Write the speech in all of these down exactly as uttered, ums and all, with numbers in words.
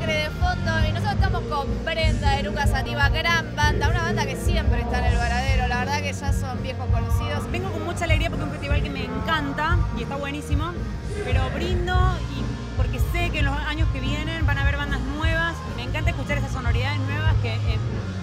Masacre de fondo y nosotros estamos con Brenda, Eruca Sativa, gran banda, una banda que siempre está en el Varadero, la verdad que ya son viejos conocidos. Vengo con mucha alegría porque es un festival que me encanta y está buenísimo, pero brindo y porque sé que en los años que vienen van a haber bandas nuevas y me encanta escuchar esas sonoridades nuevas que, eh,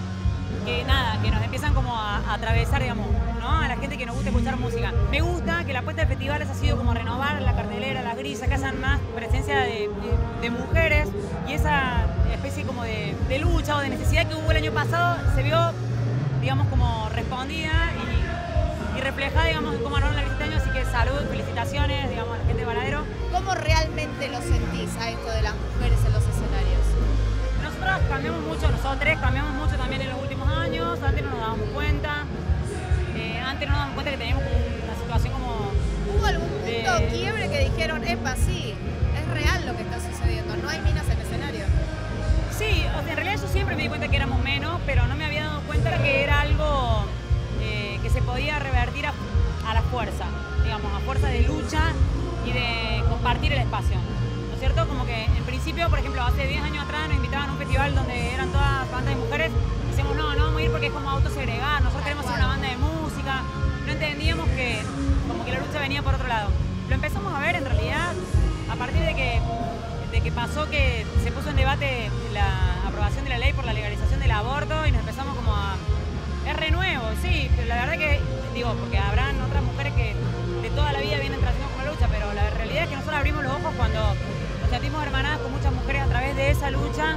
que nada, que nos empiezan como a, a atravesar, digamos, ¿no? A la gente que nos gusta escuchar música. Me gusta que la apuesta de festivales ha sido como renovar la cartelera, las grisas, que hacen más presencia de, de, de mujeres y esa especie como de, de lucha o de necesidad que hubo el año pasado se vio, digamos, como respondida y, y reflejada, digamos, en cómo armaron la grisa este año. Así que salud, felicitaciones, digamos, a la gente de Varadero. ¿Cómo realmente lo sentís a esto de las mujeres en los escenarios? Nosotros cambiamos mucho, nosotros tres cambiamos mucho también en los últimos años, antes no nos dábamos cuenta, eh, antes no nos dábamos cuenta que teníamos como una situación como... ¿Hubo algún punto de quiebre que dijeron, epa, sí, es real lo que está sucediendo, no hay minas en el escenario? Sí, o sea, en realidad yo siempre me di cuenta que éramos menos, pero no me había dado cuenta que era algo eh, que se podía revertir a, a la fuerza, digamos, a fuerza de lucha y de compartir el espacio. ¿No es cierto? Como que en principio, por ejemplo, hace diez años atrás nos invitaban a un festival donde eran todas bandas de mujeres y decíamos, no, no vamos a ir porque es como autosegregar, nosotros queremos ser una banda de música. No entendíamos que como que la lucha venía por otro lado. Lo empezamos a ver en realidad a partir de que, de que pasó que se puso en debate la aprobación de la ley por la legalización del aborto y nos empezamos como a... Es re nuevo, sí, pero la verdad que, digo, porque habrán otras mujeres que de toda la vida vienen trayendo como la lucha, pero la realidad es que nosotros abrimos los ojos cuando nos sentimos hermanadas con muchas mujeres a través de esa lucha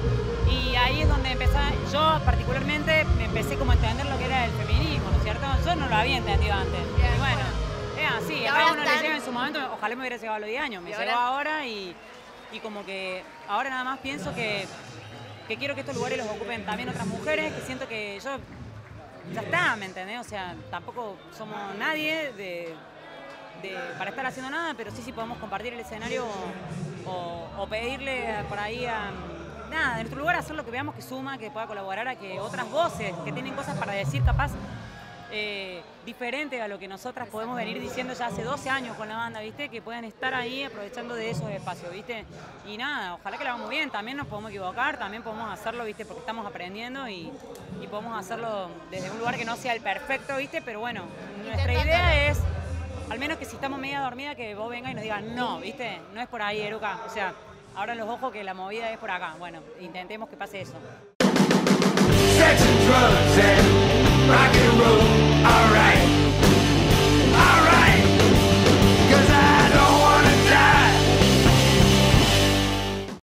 y ahí es donde empecé, yo particularmente me empecé como a entender lo que era el feminismo, ¿no es cierto? Yo no lo había entendido antes. Bien, y bueno, es así, a cada uno le llega en su momento, ojalá me hubiera llegado a los diez años, me llegó ahora y, y como que ahora nada más pienso que, que quiero que estos lugares los ocupen también otras mujeres, que siento que yo, ya está, ¿me entendés? O sea, tampoco somos nadie de... De, para estar haciendo nada, pero sí, sí podemos compartir el escenario o, o, o pedirle por ahí a, nada, en nuestro lugar hacer lo que veamos que suma, que pueda colaborar a que otras voces que tienen cosas para decir capaz eh, diferente a lo que nosotras podemos venir diciendo ya hace doce años con la banda, ¿viste? Que puedan estar ahí aprovechando de esos espacios, ¿viste? Y nada, ojalá que lo hagamos bien, también nos podemos equivocar, también podemos hacerlo, ¿viste? Porque estamos aprendiendo y, y podemos hacerlo desde un lugar que no sea el perfecto, ¿viste? Pero bueno, nuestra idea es... Al menos que si estamos media dormida, que vos vengas y nos digas, no, ¿viste? No es por ahí, Eruca. O sea, abran los ojos que la movida es por acá. Bueno, intentemos que pase eso. Sex and drugs and rock and roll, all right.